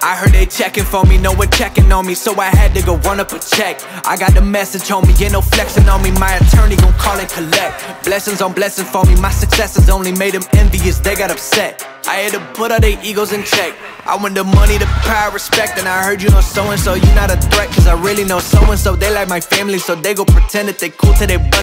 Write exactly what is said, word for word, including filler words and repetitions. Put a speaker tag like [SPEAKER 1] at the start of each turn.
[SPEAKER 1] I heard they checking for me, no one checking on me, so I had to go run up a check. I got the message on me, ain't no flexing on me, my attorney gon' call and collect. Blessings on blessings for me, my successes only made them envious, they got upset. I had to put all their egos in check. I want the money, the power, respect. And I heard you know so-and-so, you not a threat, cause I really know so-and-so. They like my family, so they go pretend that they cool till they